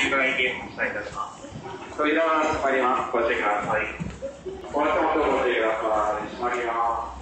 会計お伝えいたします。それでは閉まります。ご注意ください。お足元ご注意ください。閉まります。